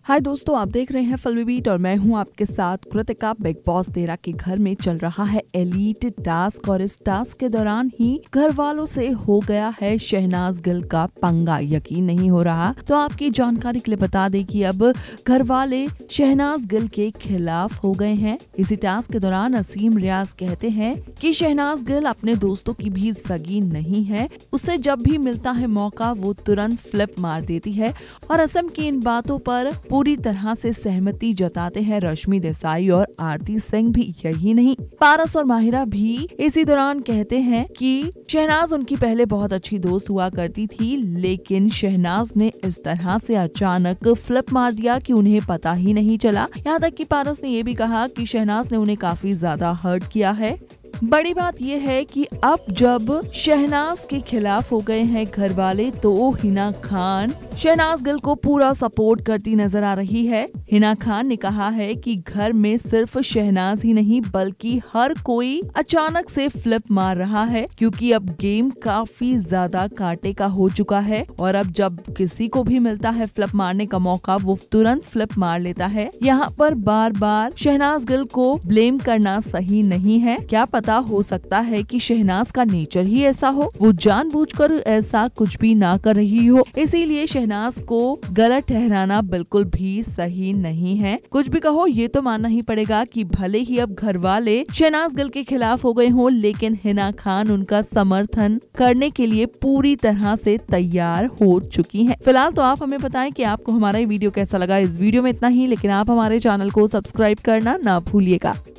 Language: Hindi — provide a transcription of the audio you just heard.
हाय दोस्तों, आप देख रहे हैं फिल्मी बीट और मैं हूं आपके साथ कृतिका। बिग बॉस 13 के घर में चल रहा है एलीट टास्क और इस टास्क के दौरान ही घर वालों से हो गया है शहनाज गिल का पंगा। यकीन नहीं हो रहा तो आपकी जानकारी के लिए बता दें कि अब घर वाले शहनाज गिल के खिलाफ हो गए हैं। इसी टास्क के दौरान असीम रियाज कहते हैं कि शहनाज गिल अपने दोस्तों की भी सगी नहीं है, उसे जब भी मिलता है मौका वो तुरंत फ्लिप मार देती है। और असम की इन बातों पर पूरी तरह से सहमति जताते हैं रश्मि देसाई और आरती सिंह भी। यही नहीं, पारस और माहिरा भी इसी दौरान कहते हैं कि शहनाज उनकी पहले बहुत अच्छी दोस्त हुआ करती थी, लेकिन शहनाज ने इस तरह से अचानक फ्लिप मार दिया कि उन्हें पता ही नहीं चला। यहाँ तक कि पारस ने ये भी कहा कि शहनाज ने उन्हें काफी ज्यादा हर्ट किया है। बड़ी बात यह है कि अब जब शहनाज के खिलाफ हो गए हैं घर वाले, तो हिना खान शहनाज गिल को पूरा सपोर्ट करती नजर आ रही है। हिना खान ने कहा है कि घर में सिर्फ शहनाज ही नहीं बल्कि हर कोई अचानक से फ्लिप मार रहा है, क्योंकि अब गेम काफी ज्यादा कांटे का हो चुका है और अब जब किसी को भी मिलता है फ्लिप मारने का मौका वो तुरंत फ्लिप मार लेता है। यहाँ पर बार बार शहनाज गिल को ब्लेम करना सही नहीं है। क्या पता हो सकता है कि शहनाज का नेचर ही ऐसा हो, वो जानबूझकर ऐसा कुछ भी ना कर रही हो, इसीलिए शहनाज को गलत ठहराना बिल्कुल भी सही नहीं है। कुछ भी कहो, ये तो मानना ही पड़ेगा कि भले ही अब घर वाले शहनाज गिल के खिलाफ हो गए हों, लेकिन हिना खान उनका समर्थन करने के लिए पूरी तरह से तैयार हो चुकी हैं। फिलहाल तो आप हमें बताएं कि आपको हमारा ये वीडियो कैसा लगा। इस वीडियो में इतना ही, लेकिन आप हमारे चैनल को सब्सक्राइब करना ना भूलिएगा।